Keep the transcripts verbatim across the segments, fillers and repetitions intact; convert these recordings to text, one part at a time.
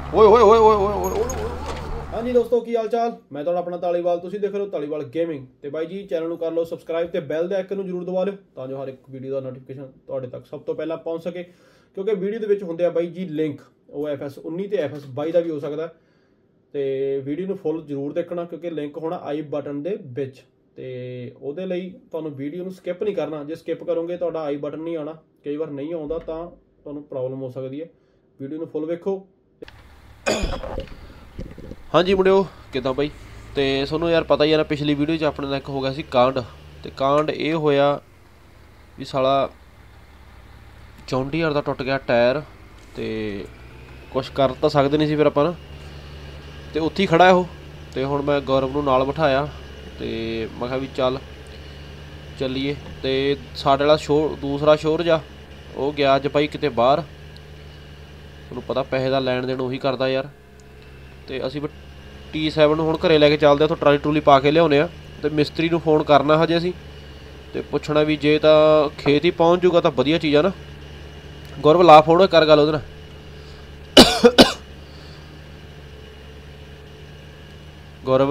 ਓਏ ਓਏ ਓਏ ਓਏ ਓਏ ਓਏ। हाँ जी दोस्तों की हाल चाल मैं तो अपना ਧਾਲੀਵਾਲ ਤੁਸੀਂ ਦੇਖ ਰਹੇ ਹੋ ਧਾਲੀਵਾਲ ਗੇਮਿੰਗ ਤੇ ਬਾਈ ਜੀ ਚੈਨਲ ਨੂੰ ਕਰ ਲਓ ਸਬਸਕ੍ਰਾਈਬ ਤੇ ਬੈਲ ਦੇ ਆਈਕਨ ਨੂੰ ਜਰੂਰ ਦਬਾ ਲਿਓ ਤਾਂ ਜੋ ਹਰ ਇੱਕ ਵੀਡੀਓ ਦਾ ਨੋਟੀਫਿਕੇਸ਼ਨ ਤੁਹਾਡੇ ਤੱਕ ਸਭ ਤੋਂ ਪਹਿਲਾਂ ਪਹੁੰਚ ਸਕੇ ਕਿਉਂਕਿ ਵੀਡੀਓ ਦੇ ਵਿੱਚ ਹੁੰਦੇ ਆ ਬਾਈ ਜੀ ਲਿੰਕ ਉਹ ਐਫ ਐਸ ਉੱਨੀ ਤੇ ਐਫ ਐਸ ਬਾਈ ਦਾ ਵੀ ਹੋ ਸਕਦਾ ਤੇ ਵੀਡੀਓ ਨੂੰ ਫੁੱਲ ਜਰੂਰ ਦੇਖਣਾ ਕਿਉਂਕਿ ਲਿੰਕ ਹੋਣਾ ਆਈ ਬਟਨ ਦੇ ਵਿੱਚ ਤੇ ਉਹਦੇ ਲਈ ਤੁਹਾਨੂੰ ਵੀਡੀਓ ਨੂੰ ਸਕਿਪ ਨਹੀਂ ਕਰਨਾ ਜੇ ਸਕਿਪ ਕਰੋਗੇ ਤੁਹਾਡਾ ਆਈ ਬਟਨ ਨਹੀਂ ਆਉਣਾ ਕਈ ਵਾਰ ਨਹੀਂ ਆਉਂਦਾ ਤਾਂ ਤੁਹਾਨੂੰ ਪ੍ਰੋਬਲਮ ਹੋ ਸਕਦੀ ਹੈ ਵੀਡੀਓ ਨੂੰ ਫੁੱਲ ਵੇਖੋ। हाँ जी मुंडियो किदां बई तो सोनू यार पता ही है ना पिछली वीडियो च अपने एक हो गया सी कांड तो कांड ये होया भी साला जॉन डीयर दा टुट गया टायर तो कुछ कर तो सकते नहीं सी फिर आपां ना तो उत्थे ही खड़ा है वो तो हुण मैं गौरव नूं नाल बिठाया तो मैं कहा भी चल चलीए तो साडे वाला शोर दूसरा शोर जा वो गया अज भाई किते बाहर तुहानूं पता पैसे दा लैण देण उही करदा यार तो असी भी टी सैवन हुण घरे लैके चलते उथों ट्राली ट्रूली पा के लियाउने आ तो मिस्त्री नूं फोन करना हजे असी तो पुछना भी जे तो खेत ही पहुँच जूगा तो वधिया चीज़ आ ना। गौरव ला फोन कर गल उहदे नाल। गौरव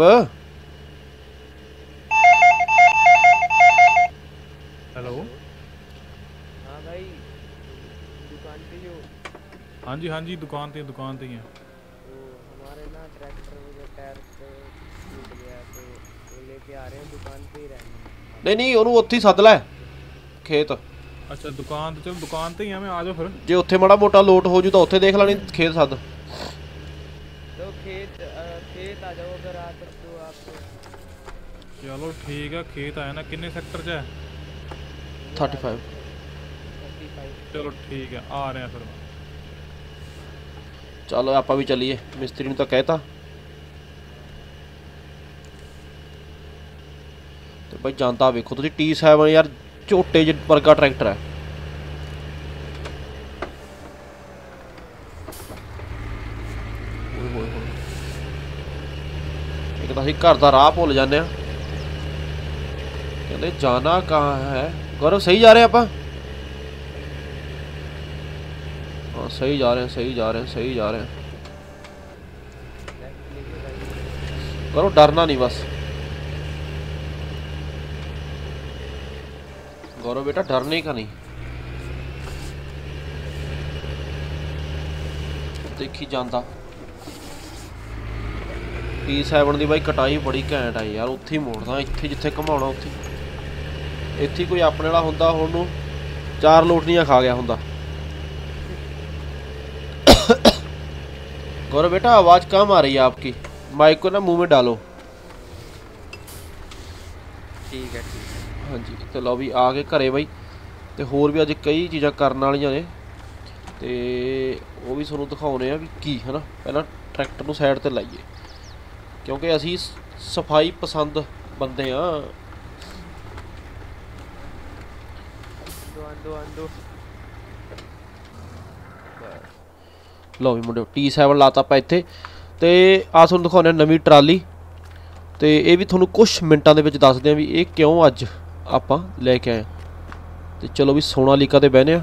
हेलो हाँ भाई दुकान पे जो हाँ जी हाँ जी दुकान ते दुकान ते ही हैं। तो हमारे ना ट्रैक्टर में जो टायर से टूट गया तो वो लेके आ रहे हैं दुकान पे ही रहने। नहीं नहीं ਉਹਨੂੰ ਉੱਥੇ ਹੀ ਸੱਦ ਲੈ खेत अच्छा दुकान तो चलो दुकान ते ही हैं मैं आ जाओ फिर जे ਉੱਥੇ ਮਾੜਾ ਮੋਟਾ ਲੋਟ ਹੋ ਜੂ ਤਾਂ ਉੱਥੇ ਦੇਖ ਲੈਣੀ खेत सद। तो खेत अ, खेत आ जाओ अगर आ सकते हो आप। चलो ठीक है खेत आया ना किन्ने सेक्टर च है थर्टी फाइव थर्टी फाइव। चलो ठीक है आ रहे हैं फिर। चलो आप भी चलीए मिस्त्री ने तो कहता तो भाई जानता वेखो तुसी टी सैवन यार झोटे ज वर्गा ट्रैक्टर है। एक तो असीं घर दा राह भुल जाने कहते जाना कहाँ है। गौरव सही जा रहे हैं आप? हाँ सही जा रहे हैं सही जा रहे हैं सही जा रहे हैं। करो डरना नहीं बस गौरव बेटा डरने का नहीं। देखी जाता टी सैवन की भाई कटाई बड़ी घैंट है यार उत्थे ही मोड़दा इत्थे जिथे घुमाउणा उत्थे इत्थे कोई अपने वाला हुंदा हुण चार लोटनियां खा गया हुंदा। गौरव बेटा आवाज़ कम आ रही है आपकी माइक को ना मुंह में डालो। ठीक है ठीक है। हाँ जी तो लो भी आ गए घरे बई तो होर भी अज कई चीज़ां करन वालियां ने ते वो भी तुहानूं दिखाउने आ भी की है ना। पहला ट्रैक्टर नूं साइड ते लाइए क्योंकि असी सफाई पसंद बंदे हाँ। आंदो आंदो आंदो। लो भी मुंडे टी सैवन लाता आपां इत्थे ते आ तुहानूं दिखाउने नवीं ट्राली ते ये भी तुहानूं कुछ मिनटां दे विच दसदे आ भी ये क्यों अज आपां लैके आए। ते चलो भी सोनालीका ते बहने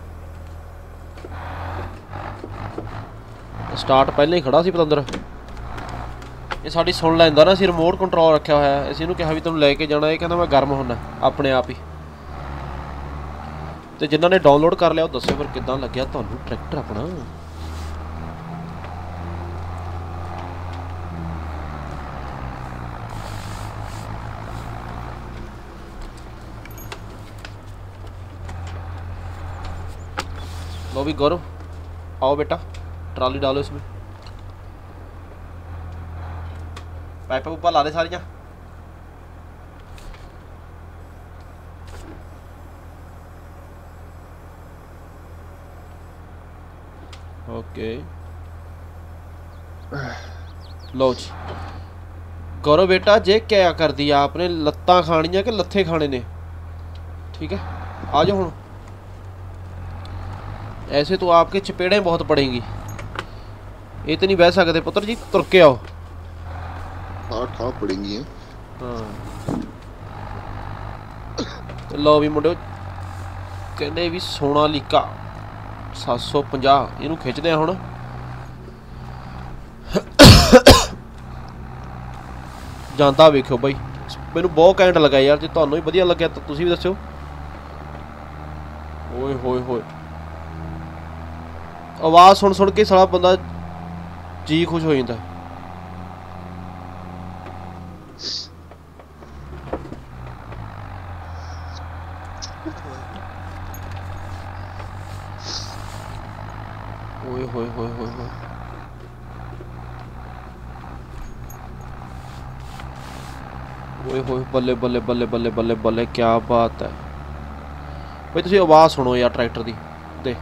स्टार्ट पहले ही खड़ा सी पतंदर ये साडी सुन लैंदा ना। असीं रिमोट कंट्रोल रखिया होया है असीं इहनूं कहा भी तुहानूं लैके जाना ये कहंदा मैं गर्म होना अपने आप ही। ते जिन्हां ने डाउनलोड कर लिया दस्सो फिर किदां लग्गिया तुहानूं ट्रैक्टर अपना। लो भी गौरव आओ बेटा ट्राली डालो इसमें पाइपा पुपा ला दे सारियां। ओके लो जी गौरव बेटा जे क्या कर दिया आपने लत्तां खानियां कि लत्थे खाने ने ठीक है आ जाओ हुण। ऐसे तो आपके चपेड़ें बहुत पड़ेंगी ये तो नहीं बह सकते पुत्र जी तुर के आओ। हाँ ठाह पड़ेंगी हैं। हाँ तो लो भी मुंडे कहते भी सोनालीका सत्त सौ पचास इनू खिंचते हैं हुण ਜਾਂਦਾ ਵੇਖਿਓ ਬਾਈ, ਮੈਨੂੰ ਬਹੁਤ ਘੈਂਟ ਲੱਗਾ ਯਾਰ। ਜੇ ਤੁਹਾਨੂੰ ਵੀ ਵਧੀਆ ਲੱਗਿਆ ਤਾਂ ਤੁਸੀਂ ਵੀ ਦੱਸਿਓ। ਓਏ ਹੋਏ ਹੋਏ, ਆਵਾਜ਼ ਸੁਣ ਸੁਣ ਕੇ ਸਾਲਾ ਬੰਦਾ ਜੀ ਖੁਸ਼ ਹੋ ਜਾਂਦਾ। ਓਏ ਹੋਏ ਹੋਏ ਹੋਏ ਹੋਏ, ਓਏ ਹੋਏ, ਬੱਲੇ ਬੱਲੇ ਬੱਲੇ ਬੱਲੇ ਬੱਲੇ ਬੱਲੇ, ਕਿਆ ਬਾਤ ਹੈ ਬਈ। ਤੁਸੀਂ ਆਵਾਜ਼ ਸੁਣੋ ਯਾਰ ਟਰੈਕਟਰ ਦੀ। ਤੇ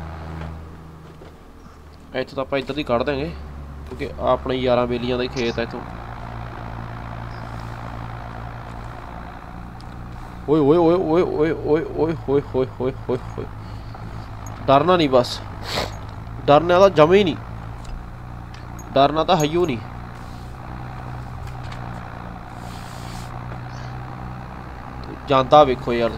ਇੱਥੋਂ ਤਾਂ ਆਪਾਂ ਇੱਧਰ ਦੀ ਕੱਢ ਦਾਂਗੇ ਕਿਉਂਕਿ ਆਪਣੇ ਯਾਰਾਂ ਬੇਲੀਆਂ ਦਾ ਹੀ ਖੇਤ ਹੈ ਇੱਥੋਂ। ਓਏ ਓਏ ਓਏ ਓਏ ਓਏ ਓਏ ਓਏ ਹੋਏ ਹੋਏ ਹੋਏ ਹੋਏ ਹੋਏ, ਡਰਨਾ ਨਹੀਂ ਬਸ, ਡਰਨਾ ਤਾਂ ਜਮੇ ਹੀ ਨਹੀਂ, ਡਰਨਾ ਤਾਂ ਹਈਓ ਨਹੀਂ। ਜਾਂਦਾ ਵੇਖੋ ਯਾਰ,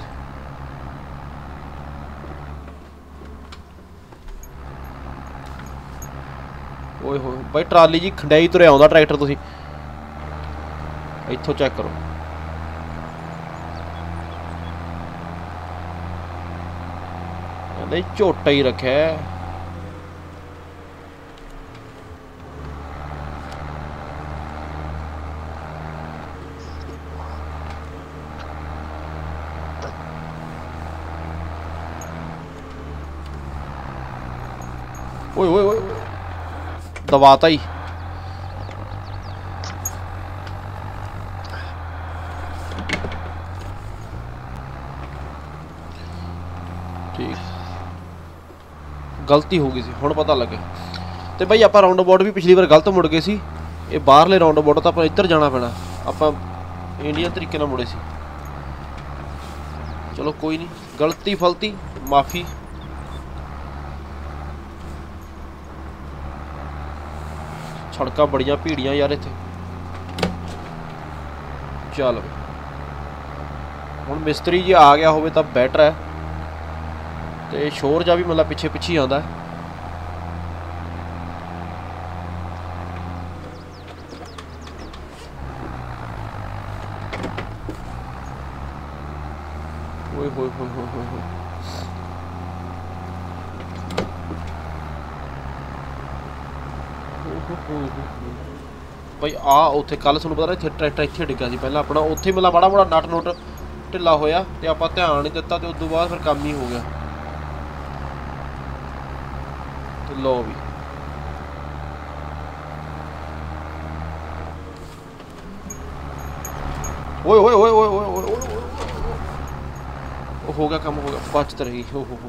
ਓਏ ਹੋਏ ਬਾਈ, ਟਰਾਲੀ ਜੀ ਖੰਡਾਈ ਤੁਰਿਆ ਆਉਂਦਾ ਟਰੈਕਟਰ। ਤੁਸੀਂ ਇੱਥੋਂ ਚੈੱਕ ਕਰੋ, ਕਹਿੰਦੇ ਝੋਟਾ ਹੀ ਰੱਖਿਆ। ਓਏ ਓਏ ਓਏ, ਦਬਾਤਾ ਹੀ। ਠੀਕ, ਗਲਤੀ ਹੋ ਗਈ ਸੀ, ਹੁਣ ਪਤਾ ਲੱਗੇ। ਤੇ ਬਾਈ ਆਪਾਂ ਰਾਉਂਡ ਅਬਾਊਟ ਵੀ ਪਿਛਲੀ ਵਾਰ ਗਲਤ ਮੁੜ ਗਏ ਸੀ। ਇਹ ਬਾਹਰਲੇ ਰਾਉਂਡ ਅਬਾਊਟ ਤਾਂ ਆਪਾਂ ਇੱਧਰ ਜਾਣਾ ਪੈਣਾ, ਆਪਾਂ ਇੰਡੀਅਨ ਤਰੀਕੇ ਨਾਲ ਮੁੜੇ ਸੀ। ਚਲੋ ਕੋਈ ਨਹੀਂ, ਗਲਤੀ ਫਲਤੀ ਮਾਫੀ। ਸੜਕਾਂ ਬੜੀਆਂ ਭੀੜੀਆਂ ਯਾਰ ਇੱਥੇ। ਚੱਲ ਹੁਣ ਮਿਸਤਰੀ ਜੇ ਆ ਗਿਆ ਹੋਵੇ ਤਾਂ ਬੈਟਰ ਹੈ, ਤੇ ਸ਼ੋਰ ਜਾ ਵੀ ਮਤਲਬ ਪਿੱਛੇ ਪਿੱਛੇ ਆਉਂਦਾ। ਓਏ ਹੋਏ ਹੋਏ ਹੋਏ ਹੋਏ ਹੋਏ, ਬਈ ਆ ਉੱਥੇ ਕੱਲ ਤੁਹਾਨੂੰ ਪਤਾ ਇੱਥੇ ਟਰੈਕਟਰ ਇੱਥੇ ਡਿੱਗਾ ਸੀ ਪਹਿਲਾਂ ਆਪਣਾ, ਉੱਥੇ ਮਤਲਬ ਮਾੜਾ ਮਾੜਾ ਨਟ ਨੁੱਟ ਢਿੱਲਾ ਹੋਇਆ ਤੇ ਆਪਾਂ ਧਿਆਨ ਨਹੀਂ ਦਿੱਤਾ, ਤੇ ਉਸ ਤੋਂ ਬਾਅਦ ਫਿਰ ਕੰਮ ਹੀ ਹੋ ਗਿਆ। ਤੇ ਲੋ ਵੀ ਓਏ ਓਏ ਓਏ ਓਏ ਓਏ ਓਏ ਓਏ, ਉਹ ਹੋ ਗਿਆ ਕੰਮ, ਹੋ ਗਿਆ, ਬਚਤ ਰਹੀ। ਹੋ ਹੋ ਹੋ,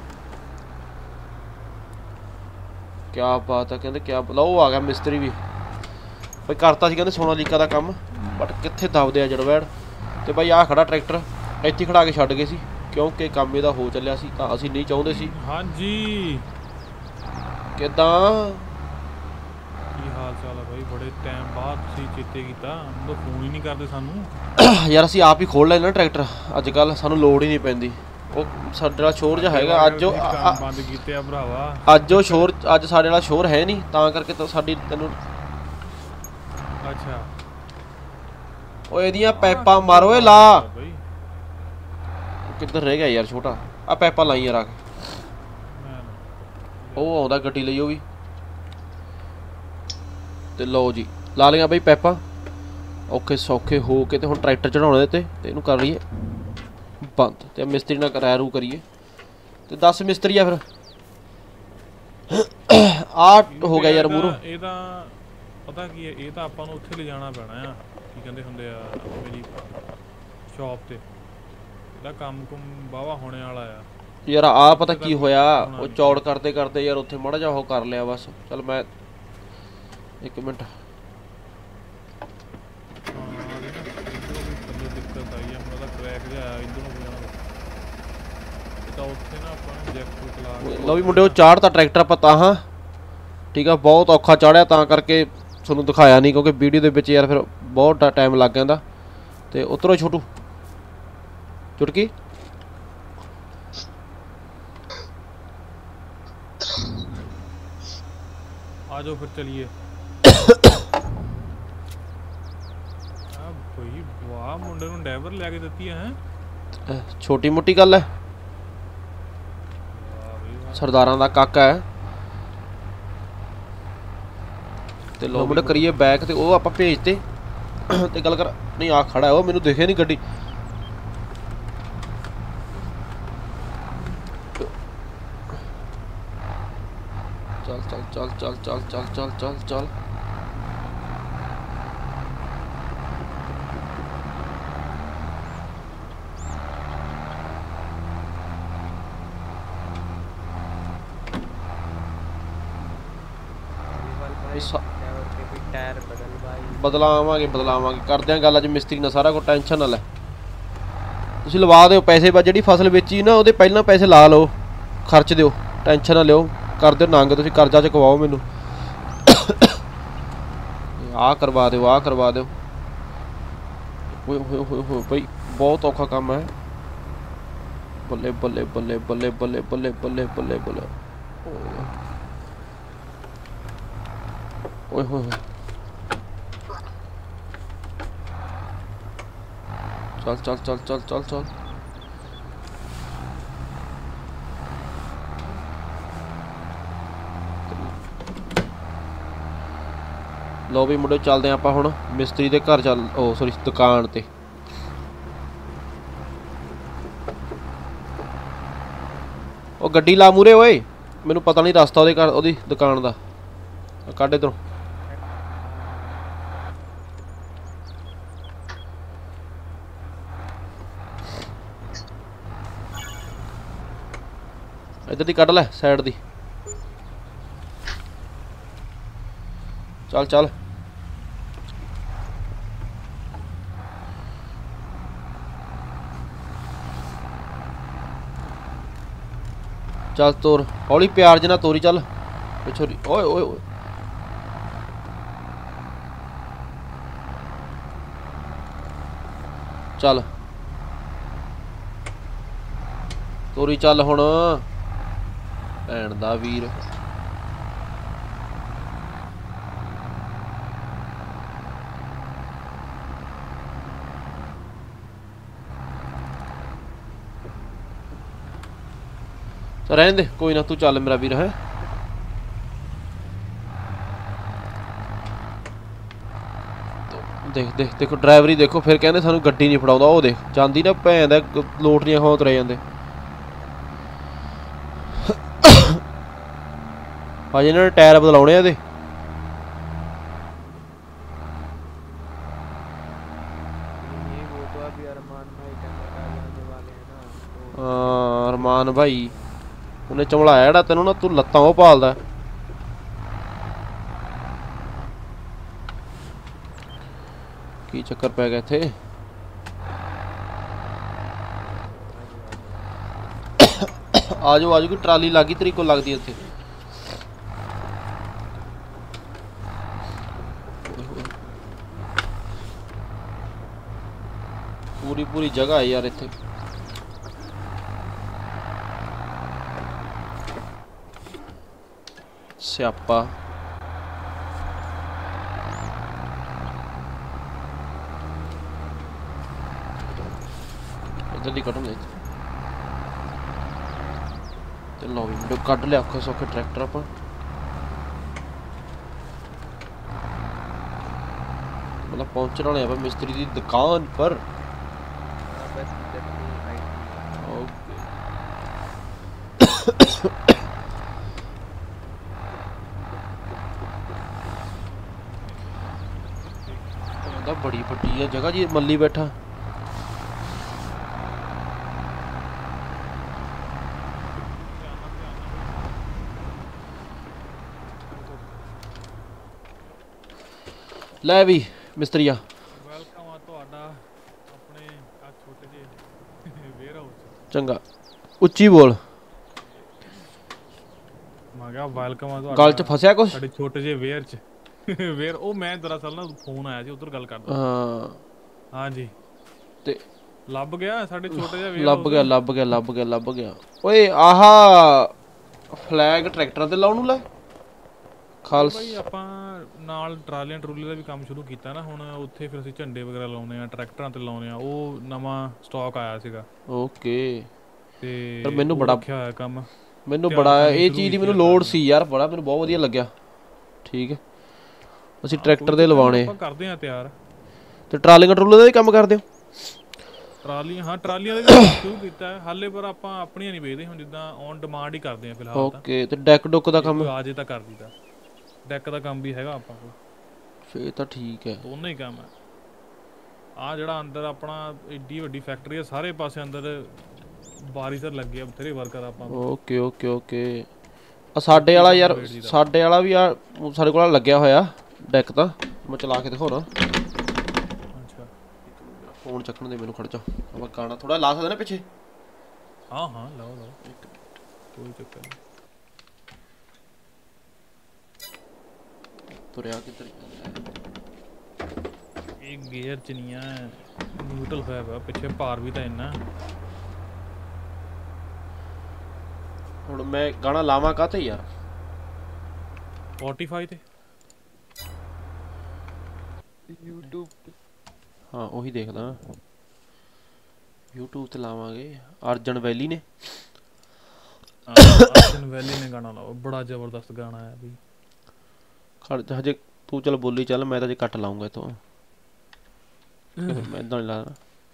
ਕਿਆ ਬਾਤ ਹੈ। ਕਹਿੰਦੇ ਕਿਆ ਲਓ ਆ ਗਿਆ ਮਿਸਤਰੀ ਵੀ ਬਈ, ਕਰਤਾ ਸੀ ਕਹਿੰਦੇ ਸੋਨਾਲੀਕਾ ਦਾ ਕੰਮ, ਬਟ ਕਿੱਥੇ ਦਬਦੇ ਆ ਜੜਵੈੜ। ਤੇ ਬਾਈ ਆਹ ਖੜਾ ਟਰੈਕਟਰ, ਇੱਥੇ ਖੜਾ ਕੇ ਛੱਡ ਗਏ ਸੀ ਕਿਉਂਕਿ ਕੰਮ ਇਹਦਾ ਹੋ ਚੱਲਿਆ ਸੀ, ਤਾਂ ਅਸੀਂ ਨਹੀਂ ਚਾਹੁੰਦੇ ਸੀ। ਹਾਂਜੀ, ਕਿੱਦਾਂ ਕੀ ਹਾਲ ਚਾਲ ਹੈ ਬਾਈ? ਬੜੇ ਟਾਈਮ ਬਾਅਦ ਤੁਸੀਂ ਚੇਤੇ ਕੀਤਾ, ਉਹ ਫੋਨ ਹੀ ਨਹੀਂ ਕਰਦੇ ਸਾਨੂੰ। ਯਾਰ ਅਸੀਂ ਆਪ ਹੀ ਖੋਲ ਲੈਣਾ ਟਰੈਕਟਰ, ਅੱਜ ਕੱਲ੍ਹ ਸਾਨੂੰ ਲੋੜ ਹੀ ਨਹੀਂ ਪੈਂਦੀ। ਉਹ ਸਾਡੇ ਵਾਲਾ ਸ਼ੋਰ ਜਿਹਾ ਹੈਗਾ ਅੱਜ, ਉਹ ਬੰਦ ਕੀਤੇ ਆ ਭਰਾਵਾ। ਅੱਜ ਉਹ ਸ਼ੋਰ, ਅੱਜ ਸਾਡੇ ਵਾਲਾ ਸ਼ੋਰ ਹੈ ਨਹੀਂ, ਤਾਂ ਕਰਕੇ ਤਾਂ ਸਾਡੀ ਤੈਨੂੰ। ਅੱਛਾ, ਉਹ ਇਹਦੀਆਂ ਪਾਈਪਾਂ ਮਾਰੋ, ਇਹ ਲਾ। ਕਿੱਧਰ ਰਹਿ ਗਿਆ ਯਾਰ ਛੋਟਾ, ਆ ਪਾਈਪਾਂ ਲਾਈ ਯਾਰ ਆ ਕੇ। ਉਹ ਆਉਂਦਾ ਗੱਡੀ ਲਈ ਉਹ ਵੀ। ਤੇ ਲਓ ਜੀ ਲਾ ਲਈਆਂ ਬਈ ਪਾਈਪਾਂ, ਔਖੇ ਸੌਖੇ ਹੋ ਕੇ। ਤੇ ਹੁਣ ਟਰੈਕਟਰ ਚੜਾਉਣੇ ਦੇ ਤੇ ਤੇ ਇਹਨੂੰ ਕਰ ਲਈਏ ਬੰਦ, ਤੇ ਮਿਸਤਰੀ ਨਾਲ ਕਰਾਇਆ ਰੂ ਕਰੀਏ। ਤੇ ਦਸ ਮਿਸਤਰੀ ਆ ਫਿਰ ਆ ਹੋ ਗਿਆ ਯਾਰ ਮੂਹਰੋਂ। ਇਹ ਤਾਂ ਪਤਾ ਕੀ ਹੈ, ਇਹ ਤਾਂ ਆਪਾਂ ਨੂੰ ਉੱਥੇ ਲਿਜਾਣਾ ਪੈਣਾ ਆ, ਕੀ ਕਹਿੰਦੇ ਹੁੰਦੇ ਆ ਮੇਰੀ ਸ਼ਾਪ ਤੇ। ਇਹਦਾ ਕੰਮ ਕੁਮ ਵਾਹਵਾ ਹੋਣੇ ਵਾਲਾ ਆ ਯਾਰ। ਆ ਪਤਾ ਕੀ ਹੋਇਆ, ਉਹ ਚੌੜ ਕਰਦੇ ਕਰਦੇ ਯਾਰ ਉੱਥੇ ਮਾੜਾ ਜਿਹਾ ਉਹ ਕਰ ਲਿਆ ਬਸ। ਚੱਲ ਮੈਂ ਇੱਕ ਮਿੰਟ, ਦਿੱਕਤ ਆਈ ਆ ਮੇਰਾ ਟਰੈਕ ਜਿਹਾ ਆਇਆ ਇੱਧਰ ਨੂੰ ਜਾਣਾ, ਇਹ ਤਾਂ ਉੱਥੇ ਨਾ ਆਪਾਂ ਜੈਕ ਲਾ। ਲਓ ਵੀ ਮੁੰਡਿਓ, ਚਾੜ੍ਹਤਾ ਟਰੈਕਟਰ ਆਪਾਂ ਤਾਂ ਹਾਂ ਠੀਕ ਆ, ਬਹੁਤ ਔਖਾ ਚਾੜਿਆ, ਤਾਂ ਕਰਕੇ ਤੁਹਾਨੂੰ ਦਿਖਾਇਆ ਨਹੀਂ ਕਿਉਂਕਿ ਵੀਡੀਓ ਦੇ ਵਿੱਚ ਯਾਰ ਫਿਰ ਬਹੁਤ ਟਾਈਮ ਲੱਗ ਜਾਂਦਾ। ਤੇ ਉਤਰੋ ਛੋਟੂ, ਚੁਟਕੀ ਆ ਜਾਓ ਫਿਰ ਚਲੀਏ। ਦੇਖੋ ਜੀ ਵਾਹ ਮੁੰਡੇ ਨੂੰ ਡਰਾਈਵਰ ਲੈ ਕੇ ਦਿੱਤੀ ਹੈ ਛੋਟੀ ਮੋਟੀ ਗੱਲ ਹੈ ਵਾਹ ਬਈ ਵਾਹ ਸਰਦਾਰਾਂ ਦਾ ਕਾਕਾ ਹੈ ਤੇ ਲੋ ਮੁੰਡੇ ਕਰੀਏ ਬੈਕ ਤੇ ਉਹ ਆਪਾਂ ਭੇਜ ਤੇ ਤੇ ਗੱਲ ਕਰ ਨਹੀਂ ਆ ਖੜਾ ਉਹ ਮੈਨੂੰ ਦਿਖਿਆ ਨਹੀਂ ਗੱਡੀ ਚੱਲ ਚੱਲ ਚੱਲ ਚੱਲ ਚੱਲ ਚੱਲ ਚੱਲ ਚੱਲ ਚੱਲ ड्राइवर के भी टायर बदल भाई ਬਦਲਾਵਾਂਗੇ ਬਦਲਾਵਾਂਗੇ ਕਰਦੇ ਆਂ ਗੱਲ ਅੱਜ ਮਿਸਤਰੀ ਨਾਲ ਸਾਰਾ ਕੁਝ ਟੈਨਸ਼ਨ ਨਾ ਲੈ ਤੁਸੀਂ ਲਵਾ ਦਿਓ ਪੈਸੇ ਬਾ ਜਿਹੜੀ ਫਸਲ ਵੇਚੀ ਨਾ ਉਹਦੇ ਪਹਿਲਾਂ ਪੈਸੇ ਲਾ ਲਓ ਖਰਚ ਦਿਓ ਟੈਨਸ਼ਨ ਨਾ ਲਿਓ ਕਰ ਦਿਓ ਨੰਗ ਤੁਸੀਂ ਕਰਜ਼ਾ ਚੁਕਵਾਓ ਮੈਨੂੰ ਆਹ ਕਰਵਾ ਦਿਓ ਆਹ ਕਰਵਾ ਦਿਓ ਓਏ ਹੋਏ ਹੋਏ ਹੋਏ ਬਈ ਬਹੁਤ ਔਖਾ ਕੰਮ ਹੈ ਬੱਲੇ ਬੱਲੇ ਬੱਲੇ ਬੱਲੇ ਬੱਲੇ ਬੱਲੇ ਬੱਲੇ ਬੱਲੇ ਬੱਲੇ ਓਏ ਹੋਏ ਹੋਏ ਚੱਲ ਚੱਲ ਚੱਲ ਚੱਲ ਚੱਲ ਚੱਲ ਲੋ ਵੀ ਮੁੰਡੇ ਚੱਲਦੇ ਆਪਾਂ ਹੁਣ ਮਿਸਤਰੀ ਦੇ ਘਰ ਚੱਲ ਉਹ ਸੌਰੀ ਦੁਕਾਨ ਤੇ ਉਹ ਗੱਡੀ ਲਾ ਮੂਰੇ ਓਏ ਮੈਨੂੰ ਪਤਾ ਨਹੀਂ ਰਸਤਾ ਉਹਦੇ ਘਰ ਉਹਦੀ ਦੁਕਾਨ ਦਾ ਕੱਢ ਇੱਧਰੋਂ ਇੱਧਰ ਦੀ ਕੱਢ ਲੈ ਸਾਈਡ ਦੀ ਚੱਲ ਚੱਲ ਚੱਲ ਤੋਰ ਹੌਲੀ ਪਿਆਰ ਜਿਹਾ ਤੋਰੀ ਚੱਲ ਪਿੱਛੋਂ ਓਏ ਓਏ ਓਏ ਚੱਲ ਤੋਰੀ ਚੱਲ ਹੁਣ ਭੈਣ ਦਾ ਵੀਰ ਚੱਲ ਰਹਿਣ ਦੇ ਕੋਈ ਨਾ ਤੂੰ ਚੱਲ ਮੇਰਾ ਵੀਰ ਹੈ ਦੇਖ ਦੇਖ ਦੇਖੋ ਡਰਾਈਵਰੀ ਦੇਖੋ ਫਿਰ ਕਹਿੰਦੇ ਸਾਨੂੰ ਗੱਡੀ ਨਹੀਂ ਫੜਾਉਂਦਾ ਉਹ ਦੇਖ ਜਾਂਦੀ ਨਾ ਭੈਣ ਦਾ ਲੋਟਰੀਆਂ ਖਾਂ ਤੁਰੇ ਜਾਂਦੇ ਭਾਜੀ ਇਹਨਾਂ ਨੇ ਟਾਇਰ ਬਦਲਾਉਣੇ ਆ ਇਹਦੇ ये वो तो अभी अरमान भाई टंगा डालने वाले हैं ना तो ਹਾਂ ਅਰਮਾਨ ਭਾਈ ਉਹਨੇ ਚਮਲਾਇਆ ਜਿਹੜਾ ਤੈਨੂੰ ਨਾ ਤੂੰ ਲੱਤਾਂ ਉਹ ਪਾਲਦਾ ਕੀ ਚੱਕਰ ਪੈ ਗਿਆ ਇੱਥੇ ਆਜੋ ਆਜੋ ਕੋਈ ਟਰਾਲੀ ਲੱਗੀ ਤੇਰੀ ਕੋਲ ਲੱਗਦੀ ਇੱਥੇ ਪੂਰੀ ਪੂਰੀ ਜਗ੍ਹਾ ਹੈ ਯਾਰ ਇੱਥੇ ਸਿਆਪਾ ਇੱਧਰ ਦੀ ਕੱਢੂਗੇ ਤੇ ਲਓ ਵੀ ਵੀਡੀਓ ਕੱਢ ਲਿਆ ਔਖੇ ਸੌਖੇ ਟਰੈਕਟਰ ਆਪਾਂ ਮਤਲਬ ਪਹੁੰਚਣ ਵਾਲੇ ਆਪਾਂ ਮਿਸਤਰੀ ਦੀ ਦੁਕਾਨ ਪਰ बस इधर नहीं आई ਓਕੇ ਕਹਿੰਦਾ ਬੜੀ ਵੱਡੀ ਆ ਜਗ੍ਹਾ ਜੀ ਮੱਲੀ ਬੈਠਾ ਲੈ ਵੀ ਮਿਸਤਰੀਆ ਵੈਲਕਮ ਆ ਤੁਹਾਡਾ ਆਪਣੇ ਆ ਛੋਟੇ ਜਿਹੇ ਵੇਅਰ ਹਾਊਸ ਚੰਗਾ ਉੱਚੀ ਬੋਲ ਮੈਂ ਕਿਹਾ ਵੈਲਕਮ ਆ ਤੁਹਾਡਾ ਗੱਲ 'ਚ ਫਸਿਆ ਕੁਛ ਸਾਡੇ ਛੋਟੇ ਜਿਹੇ ਵੇਅਰ 'ਚ ਵੇਅਰ ਉਹ ਮੈਂ ਦਰਅਸਲ ਨਾ ਫੋਨ ਆਇਆ ਸੀ ਉਧਰ ਗੱਲ ਕਰਦਾ ਹਾਂ ਹਾਂਜੀ ਤੇ ਲੱਭ ਗਿਆ ਸਾਡੇ ਛੋਟੇ ਜਿਹੇ ਵੇਅਰ ਲੱਭ ਗਿਆ ਲੱਭ ਗਿਆ ਲੱਭ ਗਿਆ ਲੱਭ ਗਿਆ ਓਏ ਆਹਾ ਫਲੈਗ ਟਰੈਕਟਰਾਂ ਤੇ ਲਾਉਣ ਨੂੰ ਲੈ ਖਾਲਸ ਬਾਈ ਆਪਾਂ ਨਾਲ ਟਰਾਲੀਆਂ ਟਰੂਲੀਆਂ ਦਾ ਵੀ ਕੰਮ ਸ਼ੁਰੂ ਕੀਤਾ ਨਾ ਹੁਣ ਉੱਥੇ ਫਿਰ ਅਸੀਂ ਝੰਡੇ ਵਗੈਰਾ ਲਾਉਂਦੇ ਆ ਟਰੈਕਟਰਾਂ ਤੇ ਲਾਉਂਦੇ ਆ ਉਹ ਨਵਾਂ ਸਟਾਕ ਆਇਆ ਸੀਗਾ ਓਕੇ ਤੇ ਪਰ ਮੈਨੂੰ ਉਹ ਬੜਾ ਰੱਖਿਆ ਹੋਇਆ ਕੰਮ ਮੈਨੂੰ ਤਿਆਰ ਬੜਾ ਕਰਨੀ ਇਹ ਸ਼ੁਰੂ ਚੀਜ਼ ਦੀ ਕੀਤੀ ਮੈਨੂੰ ਆ ਲੋੜ ਟਰਾਲੀਆਂ। ਸੀ ਯਾਰ ਬੜਾ ਮੈਨੂੰ ਬਹੁਤ ਵਧੀਆ ਲੱਗਿਆ ਠੀਕ ਹੈ ਅਸੀਂ ਹਾਂ, ਟਰੈਕਟਰ ਕੋਈ ਦੇ ਚੱਕਰ ਨੀ, ਲਵਾਉਣੇ ਆਪਾਂ ਕਰਦੇ ਆ ਤਿਆਰ ਤੇ ਟਰਾਲੀਆਂ ਟਰੂਲੀਆਂ ਦਾ ਵੀ ਕੰਮ ਕਰਦੇ ਹੋ ਟਰਾਲੀਆਂ ਹਾਂ ਟਰਾਲੀਆਂ ਦਾ ਵੀ ਕੰਮ ਸ਼ੁਰੂ ਕੀਤਾ ਹੈ ਹਾਲੇ ਪਰ ਆਪਾਂ ਆਪਣੀਆਂ ਨਹੀਂ ਵੇਚਦੇ ਹੁਣ ਜਿੱਦਾਂ ਔਨ ਡਿਮਾਂਡ ਹੀ ਕਰਦੇ ਆ ਫਿਲਹਾਲ ਤਾਂ ਓਕੇ ਤੇ ਡੈਕ ਡੁੱਕ ਦਾ ਜੇ ਕੰਮ ਕੋਈ ਆ ਜੇ ਤਾਂ ਕਰ ਦਿੱਤਾ ਡੈਕ ਦਾ ਕੰਮ ਵੀ ਹੈਗਾ ਆਪਾਂ ਕੋਲ ਫੇਰ ਤਾਂ ਠੀਕ ਹੈ ਦੋਨੇ ਹੀ ਕੰਮ ਹੈ ਆ ਜਿਹੜਾ ਅੰਦਰ ਆਪਣਾ ਏਡੀ ਵੱਡੀ ਫੈਕਟਰੀ ਹੈ ਸਾਰੇ ਪਾਸੇ ਅੰਦਰ ਬਾਰੀਸਰ ਲੱਗੇ ਆ ਬਥੇਰੇ ਵਰਕਰ ਆਪਾਂ ਕੋਲ। ਓਕੇ ਓਕੇ ਓਕੇ ਆ ਸਾਡੇ ਵਾਲਾ ਯਾਰ ਵੇਟ ਦੀ ਦਾ। ਸਾਡੇ ਵਾਲਾ ਵੀ ਆ ਸਾਡੇ ਕੋਲ ਲੱਗਿਆ ਹੋਇਆ ਡੈਕ ਤਾਂ ਮੈਂ ਚਲਾ ਕੇ ਦਿਖਾਉਣਾ ਅੱਛਾ ਫੋਨ ਚੱਕਣ ਦੇ ਮੈਨੂੰ ਖੜ ਜਾ ਆਪਾਂ ਗਾਣਾ ਥੋੜਾ ਲਾ ਸਕਦੇ ਨਾ ਪਿੱਛੇ ਹਾਂ ਹਾਂ ਲਾਓ ਲਾਓ ਕੋਈ ਚੱਕਰ ਨਹੀਂ ਤੁਰਿਆ ਕਿੱਧਰ ਜਾਂਦਾ ਇਹ ਗੇਅਰ ਚ ਨਹੀਂ ਆ ਨਿਊਟਰਲ ਹੋਇਆ ਵਾ ਪਿੱਛੇ ਭਾਰ ਵੀ ਤਾਂ ਇੰਨਾ ਹੁਣ ਮੈਂ ਗਾਣਾ ਲਾਵਾਂ ਕਾਤੇ ਯਾਰ ਫੋਰਟੀ-ਫਾਈਵ ਤੇ YouTube ਹਾਂ ਉਹੀ ਦੇਖਦਾ YouTube ਤੇ ਲਾਵਾਂਗੇ ਅਰਜਨ ਵੈਲੀ ਨੇ ਅਰਜਨ ਵੈਲੀ ਨੇ ਗਾਣਾ ਲਾਓ ਬੜਾ ਜ਼ਬਰਦਸਤ ਗਾਣਾ ਹੈ ਬਈ ਖੜ ਜਾ ਹਜੇ ਤੂੰ ਚੱਲ ਬੋਲੀ ਚੱਲ ਮੈਂ ਤਾਂ ਜੇ ਕੱਟ ਲਾਉਂਗਾ ਇਥੋਂ ਮੈਂ ਇਦਾਂ ਨਹੀਂ ਲਾਣਾ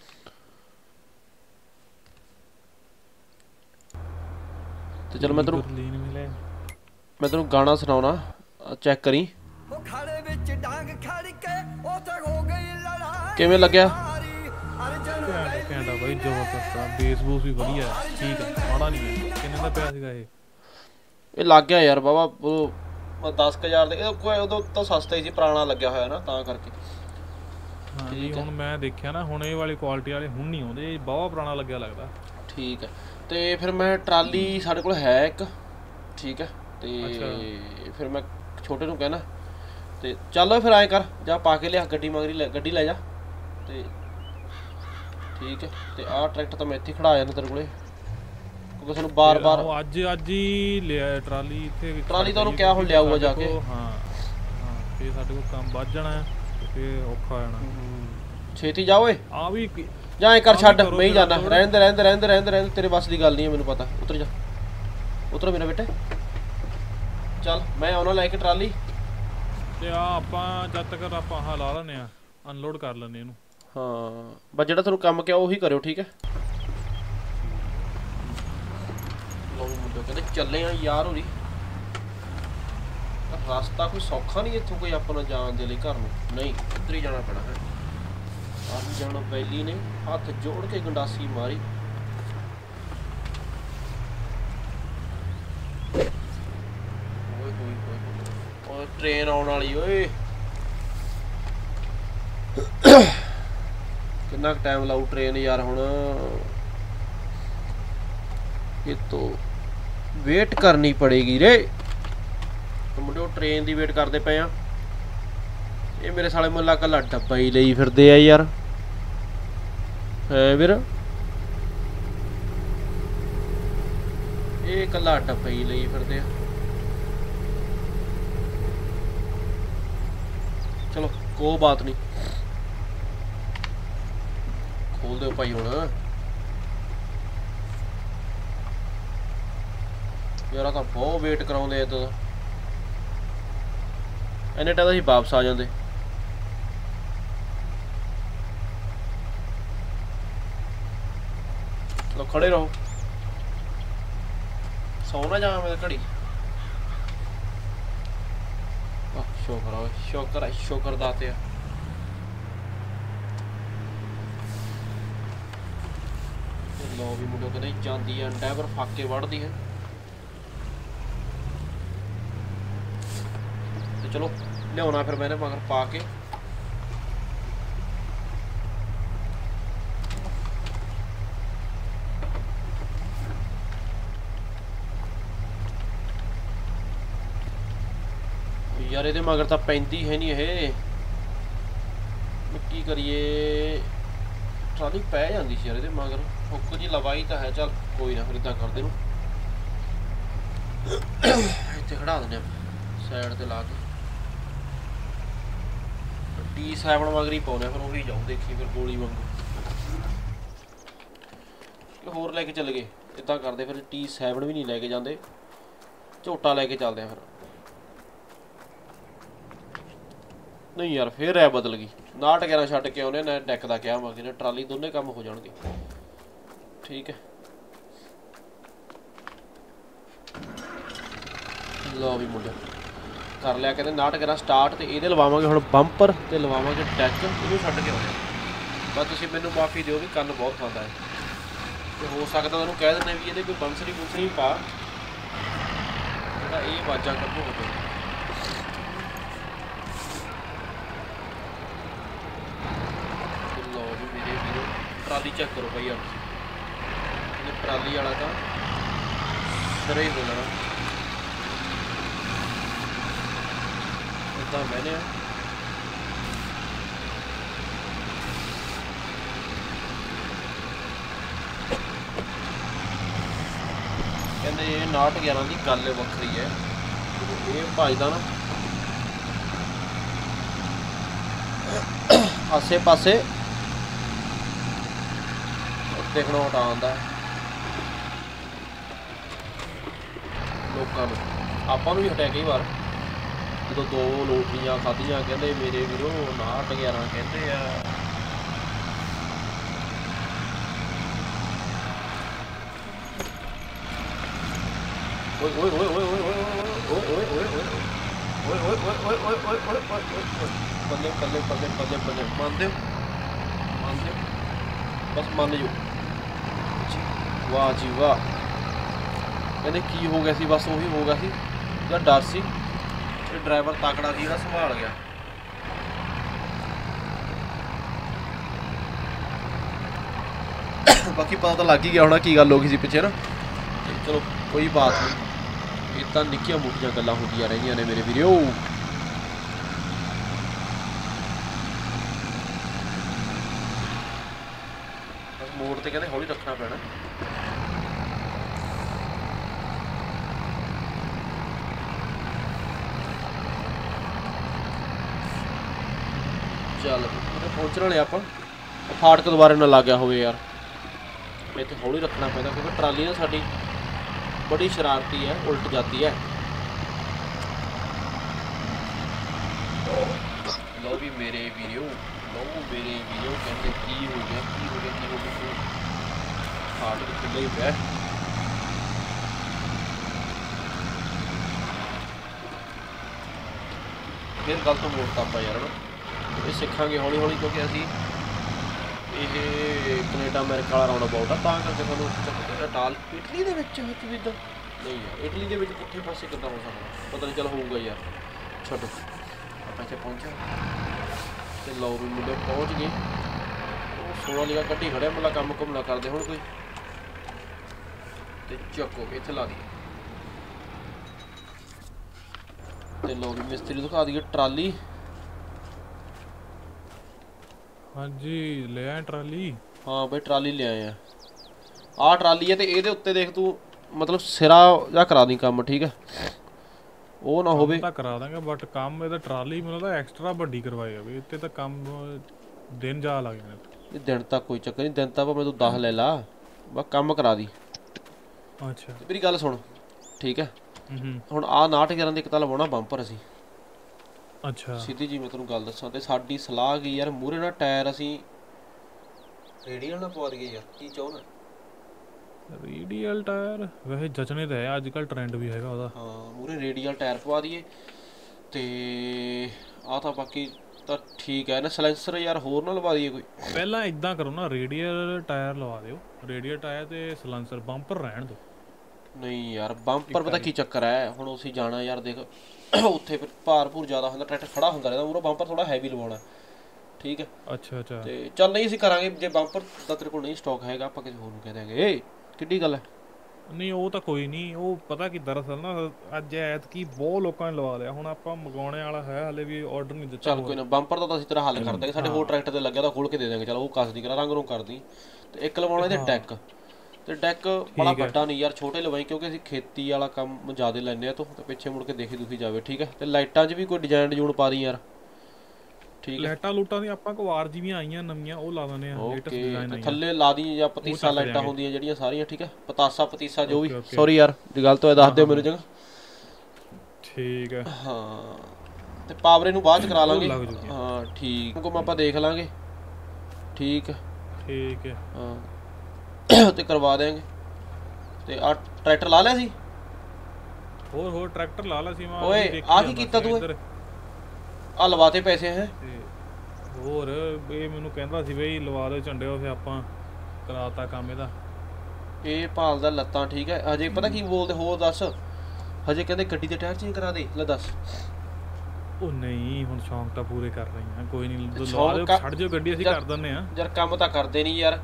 ਤੇ ਚਲ ਮੈਂ ਤੈਨੂੰ ਗੁਰਲੀਨ ਮਿਲੇ ਮੈਂ ਤੈਨੂੰ ਗਾਣਾ ਸੁਣਾਉਣਾ ਚੈੱਕ ਕਰੀ ਕਿਵੇਂ ਲੱਗਿਆ ਘੈਂਟਾ ਬਾਈ ਜ਼ਬਰਦਸਤ ਆ ਬੇਸ ਬੂਸ ਵੀ ਵਧੀਆ ਹੈ ਠੀਕ ਹੈ ਮਾੜਾ ਨਹੀਂ ਹੈ ਕਿੰਨੇ ਦਾ ਪਿਆ ਸੀਗਾ ਇਹ ਇਹ ਲੱਗ ਗਿਆ ਯਾਰ ਬਾਬਾ ਉਹ ਦਸ ਕੁ ਹਜ਼ਾਰ ਦੇ ਇਹ ਕੋਈ ਉਦੋਂ ਤਾਂ ਸਸਤਾ ਹੀ ਸੀ ਪੁਰਾਣਾ ਲੱਗਿਆ ਹੋਇਆ ਨਾ ਤਾਂ ਕਰਕੇ ਹਾਂ ਜੀ ਹੁਣ ਮੈਂ ਦੇਖਿਆ ਨਾ ਹੁਣ ਇਹ ਵਾਲੀ ਕੁਆਲਿਟੀ ਵਾਲੇ ਹੁਣ ਨਹੀਂ ਆਉਂਦੇ ਇਹ ਬਹੁਤ ਪੁਰਾਣਾ ਲੱਗਿਆ ਲੱਗਦਾ ਠੀਕ ਹੈ ਤੇ ਫਿਰ ਮੈਂ ਟਰਾਲੀ ਸਾਡੇ ਕੋਲ ਹੈ ਇੱਕ ਠੀਕ ਹੈ ਤੇ ਫਿਰ ਮੈਂ ਛੋਟੇ ਨੂੰ ਕਹਿਣਾ ਤੇ ਚੱਲ ਫਿਰ ਐਂ ਕਰ ਜਾ ਪਾ ਕੇ ਲਿਆ ਗੱਡੀ ਮਗਰੀ ਲੈ ਗੱਡੀ ਲੈ ਜਾ ਤੇ ਠੀਕ ਹੈ ਤੇ ਆਹ ਟਰੈਕਟਰ ਤਾਂ ਮੈਂ ਇੱਥੇ ਖੜਾ ਜਾਣਾ ਤੇਰੇ ਕੋਲੇ ਕਿਉਂਕਿ ਸਾਨੂੰ ਬਾਰ-ਬਾਰ ਉਹ ਅੱਜ ਅੱਜ ਹੀ ਲਿਆ ਟਰਾਲੀ ਇੱਥੇ ਟਰਾਲੀ ਤਾਂ ਉਹਨੂੰ ਕਿਹਾ ਹੁਣ ਲਿਆਊਗਾ ਜਾ ਕੇ ਹਾਂ ਹਾਂ ਫੇਰ ਸਾਡੇ ਕੋਲ ਕੰਮ ਵੱਧ ਜਾਣਾ ਹੈ ਤੇ ਫੇਰ ਔਖਾ ਹੋ ਜਾਣਾ ਛੇਤੀ ਜਾ ਓਏ ਆ ਵੀ ਜਾਂ ਐਂ ਕਰ ਛੱਡ ਮੈਂ ਹੀ ਜਾਣਾ ਰਹਿਣ ਦੇ ਰਹਿਣ ਦੇ ਰਹਿਣ ਦੇ ਰਹਿਣ ਦੇ ਰਹਿਣ ਦੇ ਤੇਰੇ ਬਸ ਦੀ ਗੱਲ ਨਹੀਂ ਹੈ ਮੈਨੂੰ ਪਤਾ ਉਤਰ ਜਾ ਉਤਰ ਮੇਰਾ ਬੇਟੇ ਚੱਲ ਮੈਂ ਆਉਣਾ ਲੈ ਕੇ ਟਰਾਲੀ ਤੇ ਆ ਆਪਾਂ ਜਦ ਤੱਕ ਆਪਾਂ ਆਹ ਲਾ ਲੈਨੇ ਆ ਅਨਲੋਡ ਕਰ ਲੈਨੇ ਇਹਨੂੰ ਹਾਂ ਬਸ ਜਿਹੜਾ ਤੁਹਾਨੂੰ ਕੰਮ ਕਿਹਾ ਉਹੀ ਕਰਿਓ ਠੀਕ ਹੈ ਲੋ ਮੁੰਡੇ ਕਹਿੰਦੇ ਚੱਲੇ ਆ ਯਾਰ ਹੋਰੀ ਰਸਤਾ ਕੋਈ ਸੌਖਾ ਨਹੀਂ ਇੱਥੋਂ ਕੋਈ ਆਪਣਾ ਜਾਣ ਦੇ ਲਈ ਘਰ ਨੂੰ ਨਹੀਂ ਇੱਧਰ ਹੀ ਜਾਣਾ ਪੈਣਾ ਹੈ ਆਹ ਜਾਣਾ ਵੈਲੀ ਨੇ ਹੱਥ ਜੋੜ ਕੇ ਗੰਡਾਸੀ ਮਾਰੀ ਓਏ ਹੋਏ ਹੋਏ ਓਏ ਟ੍ਰੇਨ ਆਉਣ ਵਾਲੀ ਓਏ ਕਿੰਨਾ ਟਾਈਮ ਲਾਊ ਟ੍ਰੇਨ ਯਾਰ ਹੁਣ ਇਹ ਤੋਂ ਵੇਟ ਕਰਨੀ ਪੜੇਗੀ ਰੇ ਮੁੰਡੇ ਟ੍ਰੇਨ ਦੀ ਵੇਟ ਕਰਦੇ ਪਏ ਆ ਇਹ ਮੇਰੇ ਸਾਲੇ ਮੁੱਲਾ ਕੱਲਾ ਡੱਬਾ ਹੀ ਲਈ ਫਿਰਦੇ ਆ ਯਾਰ ਹੈ ਵੀਰ ਇਹ ਕੱਲਾ ਡੱਬਾ ਹੀ ਲਈ ਫਿਰਦੇ ਆ ਚਲੋ ਕੋਈ ਬਾਤ ਨਹੀਂ ਖੋਲ ਦਿਓ ਭਾਈ ਹੁਣ ਯਾਰ ਆ ਤਾਂ ਬਹੁਤ ਵੇਟ ਕਰਾਉਂਦੇ ਇਦਾਂ ਇਹਨੇ ਟਾਈਮ ਅਸੀਂ ਵਾਪਸ ਆ ਜਾਂਦੇ ਚਲੋ ਖੜੇ ਰਹੋ ਸੌ ਨਾ ਜਾਵਾਂ ਮੈਂ ਘੜੀ ਆਹ ਸ਼ੁਕਰ ਆ ਸ਼ੁਕਰ ਆ ਸ਼ੁਕਰ ਦਾਤੇ ਆ ਲੋ ਵੀ ਮੁੰਡੇ ਕਹਿੰਦੇ ਜਾਂਦੀ ਆ ਡਰਾਈਵਰ ਫਾਕੇ ਵੜਦੀ ਹੈ ਤੇ ਚਲੋ ਲਿਆਉਣਾ ਫਿਰ ਮੈਨੇ ਮਗਰ ਪਾ ਕੇ ਯਾਰ ਇਹਦੇ ਮਗਰ ਤਾਂ ਪੈਂਦੀ ਹੈ ਨਹੀਂ ਇਹ ਕੀ ਕਰੀਏ ਟਰਾਲੀ ਪੈ ਜਾਂਦੀ ਸੀ ਯਾਰ ਇਹਦੇ ਮਗਰ ਹੁੱਕ ਜੀ ਲਵਾਈ ਤਾਂ ਹੈ ਚੱਲ ਕੋਈ ਨਾ ਫਿਰ ਇਦਾਂ ਕਰਦੇ ਨੂੰ ਇੱਥੇ ਖੜਾ ਦਿੰਦੇ ਆ ਸਾਈਡ ਤੇ ਲਾ ਕੇ ਟੀ ਸੈਵਨ ਮਗਰ ਹੀ ਪਾਉਣੇ ਫਿਰ ਉਹੀ ਜਾਊ ਦੇਖੀ ਫਿਰ ਗੋਲੀ ਵਾਂਗੂ ਹੋਰ ਲੈ ਕੇ ਚੱਲ ਗਏ ਇੱਦਾਂ ਕਰਦੇ ਫਿਰ ਟੀ ਸੈਵਨ ਵੀ ਨਹੀਂ ਲੈ ਕੇ ਜਾਂਦੇ ਝੋਟਾ ਲੈ ਕੇ ਚੱਲਦੇ ਆ ਫਿਰ ਨਹੀਂ ਯਾਰ ਫਿਰ ਐ ਬਦਲ ਗਈ ਨਾਟ ਗਿਆਰਾਂ ਛੱਡ ਕੇ ਆਉਨੇ ਨਾ ਡੈਕ ਦਾ ਕਿਹਾ ਵਾ ਕਿ ਟਰਾਲੀ ਦੋਨੇ ਕੰਮ ਹੋ ਜਾਣਗੇ ਠੀਕ ਹੈ ਲਓ ਵੀ ਮੁੰਡੇ ਕਰ ਲਿਆ ਕਹਿੰਦੇ ਨਾਟ ਗਿਆਰਾਂ ਸਟਾਰਟ ਤੇ ਇਹਦੇ ਲਵਾਵਾਂਗੇ ਹੁਣ ਬੰਪਰ ਤੇ ਲਵਾਵਾਂਗੇ ਡੈਕ ਇਹਨੂੰ ਛੱਡ ਕੇ ਆਉਣੇ ਬਸ ਤੁਸੀਂ ਮੈਨੂੰ ਮਾਫੀ ਦਿਓ ਵੀ ਕੰਨ ਬਹੁਤ ਖਾਂਦਾ ਹੈ ਤੇ ਹੋ ਸਕਦਾ ਉਹਨੂੰ ਕਹਿ ਦਿੰਦੇ ਵੀ ਇਹਦੇ ਕੋਈ ਬੰਸਰੀ ਬੁੰਸਰੀ ਪਾ ਜਿਹੜਾ ਇਹ ਆਵਾਜ਼ਾਂ ਕੱਢੋ ਹੋਵੇ ਲਓ ਵੀ ਮੇਰੇ ਵੀਰੋ ਟਰਾਲੀ ਚੈੱਕ ਕਰੋ ਭਾਈ ਯਾਰ ਇਹਨੇ ਟਰਾਲੀ ਵਾਲਾ ਤਾਂ ਸਿਰੇ ਹੀ ਹੋ ਜਾਣਾ ਇੱਦਾਂ ਮੈਨੇ ਕਹਿੰਦੇ ਇਹ ਨਾਟ ਗਿਆਰਾਂ ਦੀ ਗੱਲ ਵੱਖਰੀ ਹੈ ਇਹ ਭਜਦਾ ਨਾ ਆਸੇ ਪਾਸੇ ਦੇਖਣੋਂ ਹਟਾ ਆਉਂਦਾ ਲੋਕਾਂ ਨੂੰ ਆਪਾਂ ਨੂੰ ਵੀ ਹਟਿਆ ਕਈ ਵਾਰ ਜਦੋਂ ਦੋ ਲੋਟੀਆਂ ਖਾਧੀਆਂ ਕਹਿੰਦੇ ਮੇਰੇ ਵੀਰੋ ਨਾਟ ਗਿਆਰਾਂ ਕਹਿੰਦੇ ਆ ਓਏ ਓਏ ਓਏ ਓਏ ਓਏ ਓਏ ਓਏ ਓਏ ਓਏ ਓਏ ਓਏ ਓਏ ਓਏ ਓਏ ਓਏ ਓਏ ਓਏ ਬੱਲੇ ਬੱਲੇ ਬੱਲੇ ਬੱਲੇ ਬੱਲੇ ਮੰਨਦੇ ਹੋ ਮੰਨਦੇ ਬਸ ਮੰਨ ਜੋ ਵਾਹ ਜੀ ਵਾਹ ਕਹਿੰਦੇ ਕੀ ਹੋ ਗਿਆ ਸੀ ਬਸ ਉਹੀ ਹੋ ਗਿਆ ਸੀ ਜਾਂ ਡਰ ਸੀ ਇਹ ਡਰਾਈਵਰ ਤਕੜਾ ਸੀ ਜਿਹੜਾ ਸੰਭਾਲ ਗਿਆ ਬਾਕੀ ਪਤਾ ਤਾਂ ਲੱਗ ਹੀ ਗਿਆ ਹੋਣਾ ਕੀ ਗੱਲ ਹੋ ਗਈ ਸੀ ਪਿੱਛੇ ਨਾ ਚਲੋ ਕੋਈ ਬਾਤ ਨਹੀਂ ਇਹ ਤਾਂ ਨਿੱਕੀਆਂ ਮੋਟੀਆਂ ਗੱਲਾਂ ਹੁੰਦੀਆਂ ਰਹਿੰਦੀਆਂ ਨੇ ਮੇਰੇ ਵੀਰੋ ਬਸ ਮੋੜ ਤੇ ਕਹਿੰਦੇ ਹੌਲੀ ਰੱਖਣਾ ਪੈਣਾ ਚੱਲ ਪਹੁੰਚਣ ਵਾਲੇ ਆਪਾਂ ਫਾਟਕ ਦੁਬਾਰੇ ਨਾ ਲੱਗ ਗਿਆ ਹੋਵੇ ਯਾਰ ਇੱਥੇ ਹੌਲੀ ਰੱਖਣਾ ਪੈਂਦਾ ਕਿਉਂਕਿ ਟਰਾਲੀ ਨਾ ਸਾਡੀ बड़ी शरारती है उल्ट जाती है लो भी मेरे वीडियो लो मेरे वीडियो कहते की हो गया की हो गया की हो गया हार्ट के खुले ही पे फिर गलत मोड़ता ਆਪਾਂ यार ਇਹ ਸਿੱਖਾਂਗੇ ਹੌਲੀ ਹੌਲੀ ਕਿਉਂਕਿ ਅਸੀਂ ਇਹ ਕੈਨੇਡਾ ਅਮਰੀਕਾ ਵਾਲਾ ਰਾਉਂਡ ਅਬਾਊਟ ਆ ਤਾਂ ਕਰਕੇ ਤੁਹਾਨੂੰ ਟਾਲ ਇਟਲੀ ਦੇ ਵਿੱਚ ਵਿੱਚ ਵੀ ਤਾਂ ਨਹੀਂ ਯਾਰ ਇਟਲੀ ਦੇ ਵਿੱਚ ਪੁੱਠੇ ਪਾਸੇ ਕਿੱਦਾਂ ਹੋ ਸਕਦਾ ਪਤਾ ਨਹੀਂ ਚੱਲ ਹੋਊਗਾ ਯਾਰ ਛੱਡੋ ਆਪਾਂ ਇੱਥੇ ਪਹੁੰਚੇ ਤੇ ਲਓ ਵੀ ਮੁੰਡੇ ਪਹੁੰਚ ਗਏ ਉਹ ਸੋਲਾਂ ਲਿਆ ਕੱਢੀ ਖੜਿਆ ਮਤਲਬ ਕੰਮ ਕੁਮ ਨਾ ਕਰਦੇ ਹੁਣ ਕੋਈ ਤੇ ਚੱਕੋ ਇੱਥੇ ਲਾ ਦਈਏ ਤੇ ਲਓ ਵੀ ਮਿਸਤਰੀ ਦਿਖਾ ਦਈਏ ਟਰਾਲੀ ਹਾਂਜੀ ਲੈ ਆਏ ਟਰਾਲੀ ਹਾਂ ਬਈ ਟਰਾਲੀ ਲੈ ਆਏ ਆ ਆਹ ਟਰਾਲੀ ਹੈ ਤੇ ਇਹਦੇ ਉੱਤੇ ਦੇਖ ਤੂੰ ਮਤਲਬ ਸਿਰਾ ਜਾਂ ਕਰਾ ਦੀ ਕੰਮ ਠੀਕ ਹੈ ਉਹ ਨਾ ਹੋਵੇ ਤਾਂ ਕਰਾ ਦਾਂਗੇ ਬਟ ਕੰਮ ਇਹਦਾ ਟਰਾਲੀ ਮੈਨੂੰ ਤਾਂ ਐਕਸਟਰਾ ਵੱਡੀ ਕਰਵਾਈ ਆ ਵੀ ਇੱਥੇ ਤਾਂ ਕੰਮ ਦਿਨ ਜਾ ਲੱਗ ਜਾਣੇ ਇਹ ਦਿਨ ਤਾਂ ਕੋਈ ਚੱਕਰ ਨਹੀਂ ਦਿਨ ਤਾਂ ਭਾਵੇਂ ਤੂੰ ਦਸ ਲੈ ਲਾ ਬਸ ਕੰਮ ਕਰਾ ਦੀ ਅੱਛਾ ਮੇਰੀ ਗੱਲ ਸੁਣ ਠੀਕ ਹੈ ਹੂੰ ਹੁਣ ਆਹ ਨਾਟ ਗਿਆਰਾਂ ਦੀ ਇੱਕ ਤਾਂ ਲਵਾਉਣਾ ਬੰਪਰ ਅਸੀਂ ਅੱਛਾ ਸਿੱਧੀ ਜੀ ਮੈਂ ਤੈਨੂੰ ਗੱਲ ਦੱਸਾਂ ਤੇ ਸਾਡੀ ਸਲਾਹ ਕੀ ਯਾਰ ਮੂਹਰੇ ਨਾਲ ਟਾਇਰ ਅਸੀਂ ਰੇਡੀਅਲ ਨਾਲ ਪਵਾ ਦਈਏ ਯਾਰ ਕੀ ਚਾਹੁੰਦਾ ਰੇਡੀਅਲ ਟਾਇਰ ਵੈਸੇ ਜਚਣੇ ਤਾਂ ਹੈ ਅੱਜ ਕੱਲ ਟ੍ਰੈਂਡ ਵੀ ਹੈਗਾ ਉਹਦਾ ਹਾਂ ਮੂਹਰੇ ਰੇਡੀਅਲ ਟਾਇਰ ਪਵਾ ਦਈਏ ਤੇ ਆਹ ਤਾਂ ਬਾਕੀ ਤਾਂ ਠੀਕ ਹੈ ਨਾ ਸਲੈਂਸਰ ਯਾਰ ਹੋਰ ਨਾ ਲਵਾ ਦਈਏ ਕੋਈ ਪਹਿਲਾਂ ਇਦਾਂ ਕਰੋ ਨਾ ਰੇਡੀਅਲ ਟਾਇਰ ਲਵਾ ਦਿਓ ਰੇਡੀਅਲ ਟਾਇਰ ਤੇ ਸਲੈਂਸਰ ਬੰਪਰ ਰਹਿਣ ਦਿਓ ਨਹੀਂ ਯਾਰ ਬੰਪਰ ਪਤਾ ਕੀ ਚੱਕਰ ਹੈ ਹੁਣ ਅਸੀਂ ਜਾਣਾ ਯਾਰ ਦੇਖ ਉੱਥੇ ਫਿਰ ਭਾਰ ਭੂਰ ਜ਼ਿਆਦਾ ਹੁੰਦਾ ਟਰੈਕਟਰ ਖੜਾ ਹੁੰਦਾ ਰਹਿੰਦਾ ਉਹ ਬੰਪਰ ਥੋੜਾ ਹੈਵੀ ਲਵਾਉਣਾ ਠੀਕ ਹੈ ਅੱਛਾ ਅੱਛਾ ਤੇ ਚੱਲ ਨਹੀਂ ਅਸੀਂ ਕਰਾਂਗੇ ਜੇ ਬੰਪਰ ਦਾ ਤੇਰੇ ਕੋਲ ਨਹੀਂ ਸਟਾਕ ਹੈਗਾ ਆਪਾਂ ਕਿਸੇ ਹੋਰ ਨੂੰ ਕਹਿ ਦਿਆਂਗੇ ਏ ਕਿੱਡੀ ਗੱਲ ਹੈ ਨਹੀਂ ਉਹ ਤਾਂ ਕੋਈ ਨਹੀਂ ਉਹ ਪਤਾ ਕੀ ਦਰਅਸਲ ਨਾ ਅੱਜ ਐਤਕੀ ਬਹੁਤ ਲੋਕਾਂ ਨੇ ਲਵਾ ਲਿਆ ਹੁਣ ਆਪਾਂ ਮੰਗਾਉਣੇ ਵਾਲਾ ਹੈ ਹਲੇ ਵੀ ਆਰਡਰ ਨਹੀਂ ਦਿੱਤਾ ਚੱਲ ਕੋਈ ਨਾ ਬੰਪਰ ਦਾ ਤਾਂ ਅਸੀਂ ਤੇਰਾ ਹੱਲ ਕਰ ਦਾਂਗੇ ਸਾਡੇ ਹੋਰ ਟਰੈਕਟਰ ਤੇ ਲੱਗਿਆ ਤਾਂ ਖੋਲ ਕੇ ਦੇ ਦਾਂਗੇ ਚਲ ਉਹ ਕੱਸ ਦੀ ਕਰਾ ਰੰਗ ਰੂੰ ਕਰਦੀ ਤੇ ਇੱਕ ਲਵਾਉਣਾ ਇਹਦੇ ਡੈਕ ਤੇ ਡੈਕ ਬੜਾ ਵੱਡਾ ਨਹੀਂ ਯਾਰ, ਛੋਟੇ ਲਵਾਈ ਕਿਉਂਕਿ ਅਸੀਂ ਖੇਤੀ ਵਾਲਾ ਕੰਮ ਜ਼ਿਆਦਾ ਲੈਂਦੇ ਆ ਤੋਂ, ਤੇ ਪਿੱਛੇ ਮੁੜ ਕੇ ਦੇਖੀ ਦੁਖੀ ਜਾਵੇ। ਠੀਕ ਹੈ, ਤੇ ਲਾਈਟਾਂ 'ਚ ਵੀ ਕੋਈ ਡਿਜ਼ਾਈਨ ਡਿਜ਼ੂਨ ਪਾ ਦੀ ਯਾਰ। ਠੀਕ ਹੈ, ਲਾਈਟਾਂ ਲੂਟਾਂ ਦੀ ਆਪਾਂ ਕੋ ਆਰ ਜੀ ਵੀ ਆਈਆਂ ਨਵੀਆਂ, ਉਹ ਲਾ ਦਿੰਦੇ ਆ ਲੇਟੈਸਟ ਡਿਜ਼ਾਈਨ ਆਈਆਂ। ਥੱਲੇ ਲਾ ਦੀ ਜਾਂ ਪਤੀਸਾ ਲਾਈਟਾਂ ਹੁੰਦੀਆਂ ਜਿਹੜੀਆਂ ਸਾਰੀਆਂ। ਠੀਕ ਹੈ, ਪਤਾਸਾ ਪਤੀਸਾ ਜੋ ਵੀ, ਸੌਰੀ ਯਾਰ ਜੇ ਗਲਤ ਹੋਇਆ ਦੱਸ ਦਿਓ ਮੈਨੂੰ ਜਗ੍ਹਾ। ਠੀਕ ਹੈ, ਹਾਂ ਤੇ ਪਾਵਰੇ ਨੂੰ ਬਾਅਦ ਚ ਕਰਾ ਲਾਂਗੇ। ਹਾਂ ਠੀਕ, ਕਿਉਂਕਿ ਆਪਾਂ ਦੇਖ ਲਾਂਗੇ। ਠੀਕ ਹੈ ਠੀਕ ਹੈ, ਹਾਂ ਤੇ ਕਰਵਾ ਦੇਾਂਗੇ। ਤੇ ਆ ਟਰੈਕਟਰ ਲਾ ਲਿਆ ਸੀ? ਹੋਰ ਹੋਰ ਟਰੈਕਟਰ ਲਾ ਲਿਆ ਸੀ ਮੈਂ। ਓਏ ਆ ਕੀ ਕੀਤਾ ਤੂੰ? ਆ ਲਵਾਤੇ ਪੈਸੇ ਹੈ? ਹੋਰ ਇਹ ਮੈਨੂੰ ਕਹਿੰਦਾ ਸੀ ਬਈ ਲਵਾ ਦਿਓ ਝੰਡੇ, ਉਹ ਫਿਰ ਆਪਾਂ ਕਰਾਤਾ ਕੰਮ ਇਹਦਾ। ਇਹ ਭਾਲਦਾ ਲੱਤਾਂ। ਠੀਕ ਹੈ, ਹਜੇ ਪਤਾ ਕੀ ਬੋਲਦੇ ਹੋਰ ਦੱਸ। ਹਜੇ ਕਹਿੰਦੇ ਗੱਡੀ ਦੇ ਟਾਇਰ ਚੇਂਜ ਕਰਾ ਦੇ। ਲੈ ਦੱਸ। ਉਹ ਨਹੀਂ ਹੁਣ ਸ਼ੌਂਕ ਤਾਂ ਪੂਰੇ ਕਰ ਰਹੇ ਆ, ਕੋਈ ਨਹੀਂ ਲਵਾ ਦਿਓ, ਛੱਡ ਜਿਓ ਗੱਡੀ, ਅਸੀਂ ਕਰ ਦਿੰਦੇ ਆ ਯਾਰ। ਕੰਮ ਤਾਂ ਕਰਦੇ ਨਹੀਂ ਯਾਰ,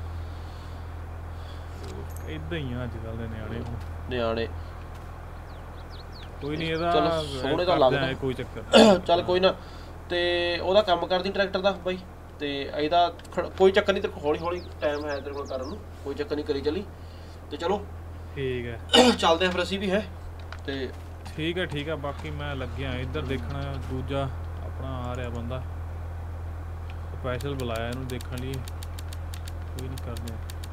ਇਦਾਂ ਹੀ ਆ ਅੱਜ ਕੱਲ ਦੇ ਨਿਆਣੇ। ਹੁਣ ਨਿਆਣੇ ਕੋਈ ਨਹੀਂ, ਇਹਦਾ ਸੋਹਣੇ ਤਾਂ ਲੱਗਦਾ, ਕੋਈ ਚੱਕਰ ਚੱਲ ਕੋਈ ਨਾ। ਤੇ ਉਹਦਾ ਕੰਮ ਕਰਦੀ ਟਰੈਕਟਰ ਦਾ ਬਾਈ, ਤੇ ਇਹਦਾ ਕੋਈ ਚੱਕਰ ਨਹੀਂ, ਤੇਰੇ ਕੋਲ ਹੌਲੀ ਹੌਲੀ ਟਾਈਮ ਹੈ ਤੇਰੇ ਕੋਲ ਕਰਨ ਨੂੰ, ਕੋਈ ਚੱਕਰ ਨਹੀਂ, ਕਰੀ ਚੱਲੀ। ਤੇ ਚਲੋ ਠੀਕ ਹੈ, ਚੱਲਦੇ ਆ ਫਿਰ ਅਸੀਂ ਵੀ ਹੈ। ਤੇ ਠੀਕ ਹੈ ਠੀਕ ਹੈ, ਬਾਕੀ ਮੈਂ ਲੱਗਿਆ ਇੱਧਰ ਦੇਖਣਾ। ਦੂਜਾ ਆਪਣਾ ਆ ਰਿਹਾ ਬੰਦਾ, ਸਪੈਸ਼ਲ ਬੁਲਾਇਆ ਇਹਨੂੰ ਦੇਖਣ ਲਈ। ਕੋਈ ਨਹੀਂ ਕਰਦੇ,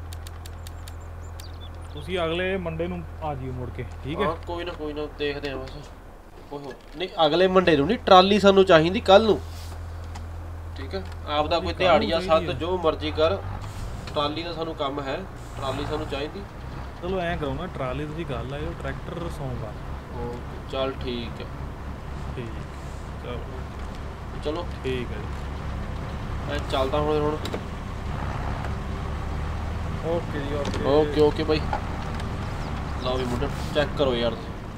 ਤੁਸੀਂ ਅਗਲੇ ਮੰਡੇ ਨੂੰ ਆ ਜਿਓ ਮੁੜ ਕੇ। ਠੀਕ ਹੈ, ਕੋਈ ਨਾ ਕੋਈ ਨਾ, ਦੇਖਦੇ ਆ ਬਸ। ਨਹੀਂ ਅਗਲੇ ਮੰਡੇ ਨੂੰ ਨਹੀਂ, ਟਰਾਲੀ ਸਾਨੂੰ ਚਾਹੀਦੀ ਕੱਲ ਨੂੰ। ਠੀਕ ਹੈ, ਆਪਦਾ ਕੋਈ ਦਿਹਾੜੀਆ ਸੱਤ ਜੋ ਮਰਜ਼ੀ ਕਰ, ਟਰਾਲੀ ਦਾ ਸਾਨੂੰ ਕੰਮ ਹੈ, ਟਰਾਲੀ ਸਾਨੂੰ ਚਾਹੀਦੀ। ਚਲੋ ਐਂ ਕਰੋ ਨਾ, ਟਰਾਲੀ ਦੀ ਗੱਲ ਆਇਓ, ਟਰੈਕਟਰ ਸੌਂਗਾ। ਚੱਲ ਠੀਕ ਹੈ, ਠੀਕ ਚਲੋ ਚਲੋ ਠੀਕ ਹੈ ਜੀ, ਮੈਂ ਚੱਲਦਾ ਹੁਣ ਹੁਣ ਓਕੇ ਜੀ ਓਕੇ ਓਕੇ ਓਕੇ ਬਾਈ। ਲਓ ਵੀ ਮੁੰਡਾ ਚੈੱਕ ਕਰੋ ਯਾਰ,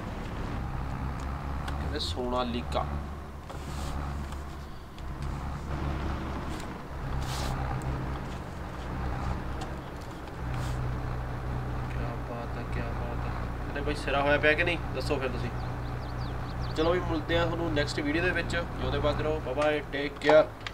ਕਹਿੰਦੇ ਸੋਨਾਲੀਕਾ। ਕਿਆ ਬਾਤ ਹੈ, ਕਿਆ ਬਾਤ ਹੈ। ਕਹਿੰਦੇ ਬਾਈ ਸਿਰਾ ਹੋਇਆ ਪਿਆ ਕਿ ਨਹੀਂ, ਦੱਸੋ ਫਿਰ ਤੁਸੀਂ। ਚਲੋ ਵੀ ਮਿਲਦੇ ਆ ਤੁਹਾਨੂੰ ਨੈਕਸਟ ਵੀਡੀਓ ਦੇ ਵਿੱਚ। ਉਹਦੇ ਬਾਅਦ ਰਹੋ, ਬਾਏ ਬਾਏ, ਟੇਕ ਕੇਅਰ।